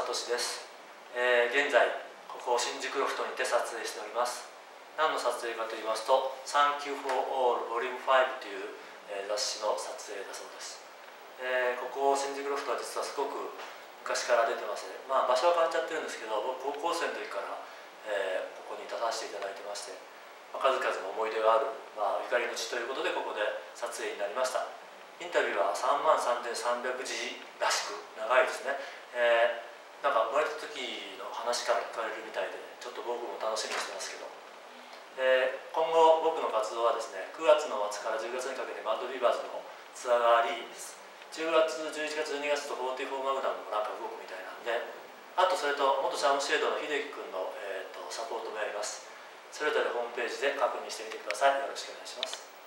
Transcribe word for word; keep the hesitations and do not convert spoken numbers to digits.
聡です、えー、現在ここ新宿ロフトにて撮影しております。何の撮影かと言いますと「サンキューフォーオールボリュームファイブ」という、えー、雑誌の撮影だそうです。えー、ここ新宿ロフトは実はすごく昔から出てまして、まあ、場所は変わっちゃってるんですけど、僕高校生の時から、えー、ここに出させていただいてまして、まあ、数々の思い出がある、まあ、ゆかりの地ということでここで撮影になりました。インタビューはさんまんさんぜんさんびゃくじらしく長いですね。えー、なんか生まれた時の話から聞かれるみたいで、ちょっと僕も楽しみにしてますけど、えー、今後僕の活動はですね、くがつの末からじゅうがつにかけてバッドビーバーズのツアーがあり、じゅうがつじゅういちがつじゅうにがつとフォーティーフォーマグナムもなんか動くみたいなんで、あとそれと元シャムシェードの秀樹君の、えー、とサポートもやります。それぞれホームページで確認してみてください。よろしくお願いします。